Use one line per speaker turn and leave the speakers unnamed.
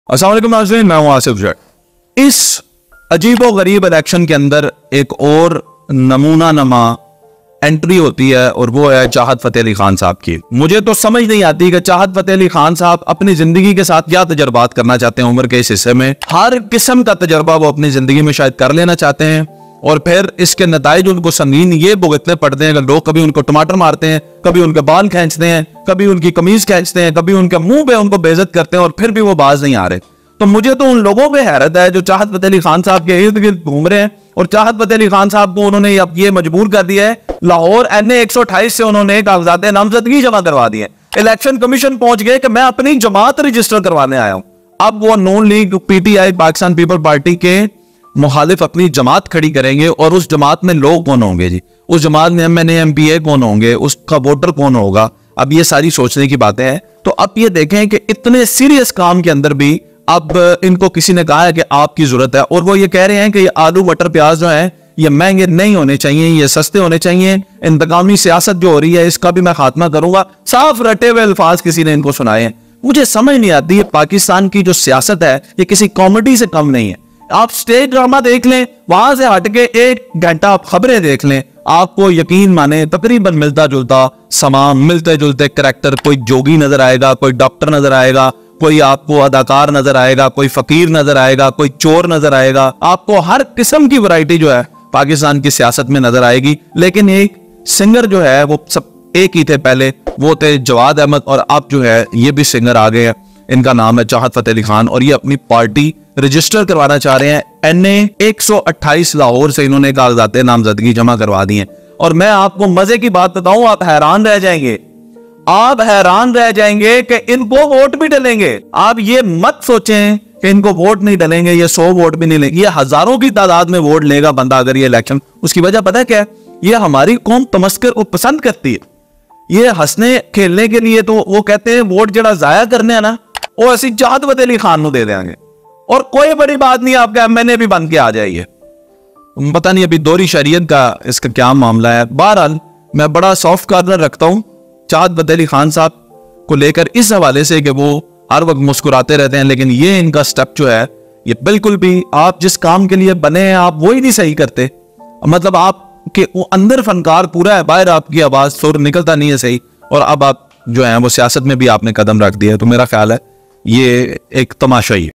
अस्सलाम वालेकुम नाज़रीन, मैं हूं आसिफ जट। इस अजीबो गरीब इलेक्शन के अंदर एक और नमूना नमा एंट्री होती है और वो है चाहत फतेह अली खान साहब की। मुझे तो समझ नहीं आती कि चाहत फतेह अली खान साहब अपनी जिंदगी के साथ क्या तजर्बात करना चाहते हैं। उम्र के इस हिस्से में हर किस्म का तजर्बा वो अपनी जिंदगी में शायद कर लेना चाहते हैं और फिर इसके नताइज उनको संगीन ये भुगतने पड़ते हैं कि लोग कभी उनको टमाटर मारते हैं, कभी उनके बाल खींचते हैं, कभी उनकी कमीज खींचते हैं, कभी उनके मुंह पे उनको बेइज्जत करते हैं और फिर भी वो बाज नहीं आ रहे। तो मुझे तो उन लोगों पे हैरत है जो चाहत फतेह अली खान साहब के इर्द गिर्द घूम रहे हैं और चाहत फतेह अली खान साहब को उन्होंने अब ये मजबूर कर दिया है, लाहौर NA 128 से उन्होंने कागजात नामजदगी जमा करवा दिए। इलेक्शन कमीशन पहुंच गए कि मैं अपनी जमात रजिस्टर करवाने आया हूं। अब वो Noon league PTI Pakistan people party के मुखालिफ अपनी जमात खड़ी करेंगे और उस जमात में लोग कौन होंगे जी, उस जमात में MNA MPA कौन होंगे, उसका वोटर कौन होगा। अब ये सारी सोचने की बातें हैं। तो अब ये देखें कि इतने सीरियस काम के अंदर भी अब इनको किसी ने कहा है कि आपकी जरूरत है और वो ये कह रहे हैं कि ये आलू मटर प्याज जो है ये महंगे नहीं होने चाहिए, ये सस्ते होने चाहिए। इंतकामी सियासत जो हो रही है इसका भी मैं खात्मा करूंगा। साफ रटे हुए अल्फाज किसी ने इनको सुनाए हैं। मुझे समझ नहीं आती है पाकिस्तान की जो सियासत है ये किसी कॉमेडी से कम नहीं है। आप स्टेज ड्रामा देख लें, वहां से हटके 1 घंटा आप खबरें देख लें, आपको यकीन माने तकरीबन मिलता जुलता समान, मिलते जुलते करैक्टर, कोई जोगी नजर आएगा, कोई डॉक्टर नजर आएगा, कोई आपको अदाकार नजर आएगा, कोई फकीर नजर आएगा, कोई चोर नजर आएगा। आपको हर किस्म की वैरायटी जो है पाकिस्तान की सियासत में नजर आएगी। लेकिन एक सिंगर जो है वो सब एक ही थे, पहले वो थे जवाद अहमद और अब जो है ये भी सिंगर आ गए हैं। इनका नाम है चाहत फतेह अली खान और ये अपनी पार्टी रजिस्टर करवाना चाह रहे हैं। NA 128 लाहौर से इन्होंने कागजात नामजदगी जमा करवा दी है। और मैं आपको मजे की बात बताऊं, आप हैरान रह जाएंगे, आप हैरान रह जाएंगे कि इनको वोट भी डलेंगे। आप ये मत सोचें कि इनको वोट नहीं डलेंगे, ये 100 वोट भी नहीं लेंगे, ये हजारों की तादाद में वोट लेगा बंदा अगर ये इलेक्शन। उसकी वजह पता है क्या है? ये हमारी कौम तमस्कर को पसंद करती है। ये हंसने खेलने के लिए तो वो कहते हैं वोट जरा जाया करने है ना, वो असी चाहत फतेह अली खान को दे देंगे और कोई बड़ी बात नहीं, आपका MNA भी बन के आ जाइए। पता नहीं अभी दोहरी शरीयत का इसका क्या मामला है। बहरहाल मैं बड़ा सॉफ्ट कॉर्नर रखता हूं चाहत फतेह अली खान साहब को लेकर इस हवाले से कि वो हर वक्त मुस्कुराते रहते हैं, लेकिन ये इनका स्टेप जो है ये बिल्कुल भी, आप जिस काम के लिए बने हैं आप वही नहीं सही करते। मतलब आपके वो अंदर फनकार पूरा है, बाहर आपकी आवाज सुर निकलता नहीं है सही, और अब आप जो है वो सियासत में भी आपने कदम रख दिया है। तो मेरा ख्याल है ये एक तमाशा ही है।